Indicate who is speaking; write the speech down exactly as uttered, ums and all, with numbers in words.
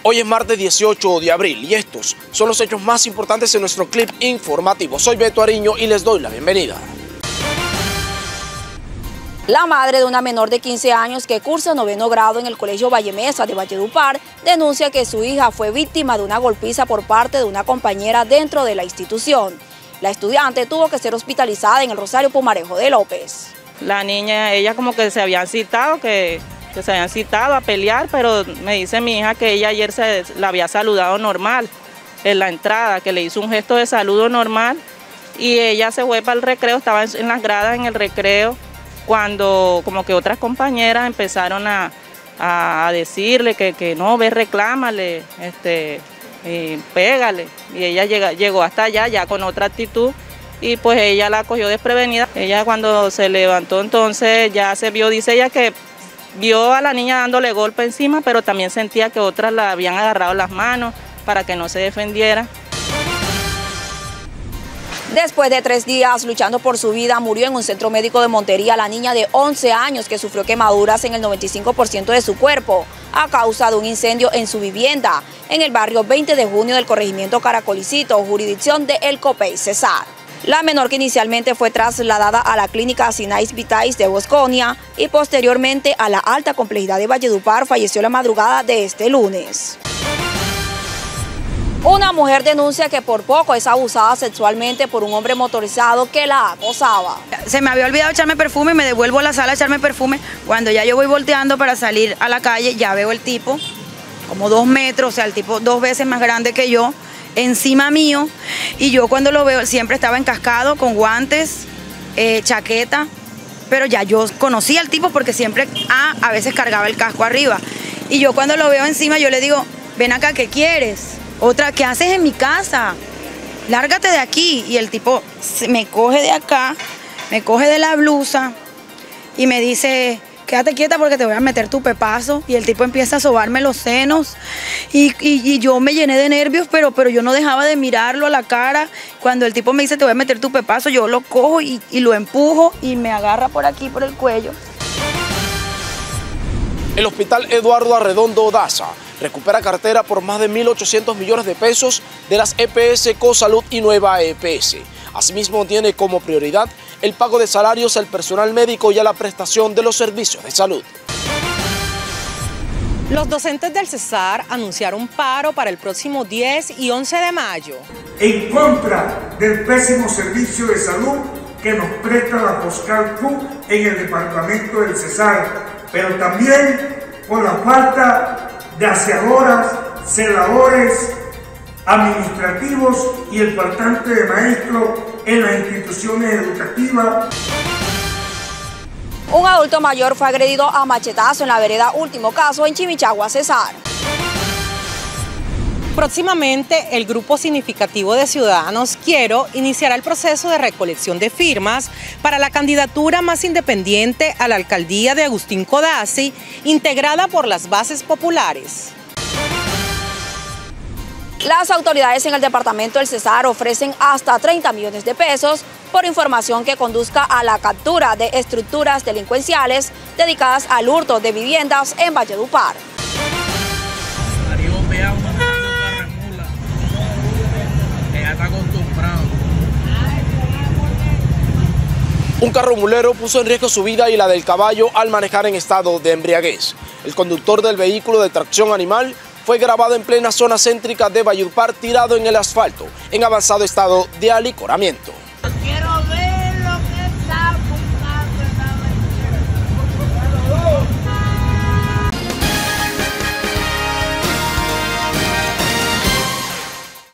Speaker 1: Hoy es martes dieciocho de abril y estos son los hechos más importantes en nuestro clip informativo. Soy Beto Ariño y les doy la bienvenida.
Speaker 2: La madre de una menor de quince años que cursa noveno grado en el Colegio Vallemesa de Valledupar denuncia que su hija fue víctima de una golpiza por parte de una compañera dentro de la institución. La estudiante tuvo que ser hospitalizada en el Rosario Pumarejo de López.
Speaker 3: La niña, ella como que se habían citado, que, que se habían citado a pelear, pero me dice mi hija que ella ayer se la había saludado normal en la entrada, que le hizo un gesto de saludo normal y ella se fue para el recreo, estaba en las gradas en el recreo, cuando como que otras compañeras empezaron a, a decirle que, que no, ve, reclámale, este, y pégale. Y ella llega, llegó hasta allá ya con otra actitud y pues ella la cogió desprevenida. Ella cuando se levantó entonces ya se vio, dice ella que vio a la niña dándole golpe encima, pero también sentía que otras la habían agarrado las manos para que no se defendiera.
Speaker 2: Después de tres días luchando por su vida, murió en un centro médico de Montería la niña de once años que sufrió quemaduras en el noventa y cinco por ciento de su cuerpo a causa de un incendio en su vivienda en el barrio veinte de junio del corregimiento Caracolicito, jurisdicción de El Copey, Cesar. La menor, que inicialmente fue trasladada a la clínica Sinais Vitais de Bosconia y posteriormente a la alta complejidad de Valledupar, falleció la madrugada de este lunes. Una mujer denuncia que por poco es abusada sexualmente por un hombre motorizado que la acosaba.
Speaker 4: Se me había olvidado echarme perfume y me devuelvo a la sala a echarme perfume. Cuando ya yo voy volteando para salir a la calle, ya veo el tipo, como dos metros, o sea, el tipo dos veces más grande que yo, encima mío. Y yo cuando lo veo, siempre estaba encascado, con guantes, eh, chaqueta. Pero ya yo conocía al tipo porque siempre, ah, a veces cargaba el casco arriba. Y yo cuando lo veo encima, yo le digo, ven acá, ¿qué quieres? Otra, ¿qué haces en mi casa? Lárgate de aquí. Y el tipo me coge de acá, me coge de la blusa y me dice, quédate quieta porque te voy a meter tu pepazo. Y el tipo empieza a sobarme los senos y, y, y yo me llené de nervios, pero, pero yo no dejaba de mirarlo a la cara. Cuando el tipo me dice, te voy a meter tu pepazo, yo lo cojo y, y lo empujo y me agarra por aquí, por el cuello.
Speaker 1: El Hospital Eduardo Arredondo Daza recupera cartera por más de mil ochocientos millones de pesos de las E P S Cosalud y Nueva E P S. Asimismo, tiene como prioridad el pago de salarios al personal médico y a la prestación de los servicios de salud.
Speaker 5: Los docentes del Cesar anunciaron paro para el próximo diez y once de mayo.
Speaker 6: En contra del pésimo servicio de salud que nos presta la Foscal-Q en el departamento del Cesar, pero también por la falta de aseadoras, celadores, administrativos y el faltante de maestros en las instituciones educativas.
Speaker 2: Un adulto mayor fue agredido a machetazo en la vereda Último Caso en Chimichagua, Cesar.
Speaker 5: Próximamente, el grupo significativo de ciudadanos Quiero iniciará el proceso de recolección de firmas para la candidatura más independiente a la alcaldía de Agustín Codazzi, integrada por las bases populares.
Speaker 2: Las autoridades en el departamento del Cesar ofrecen hasta treinta millones de pesos por información que conduzca a la captura de estructuras delincuenciales dedicadas al hurto de viviendas en Valledupar.
Speaker 1: Un carro mulero puso en riesgo su vida y la del caballo al manejar en estado de embriaguez. El conductor del vehículo de tracción animal fue grabado en plena zona céntrica de Valledupar tirado en el asfalto, en avanzado estado de alicoramiento.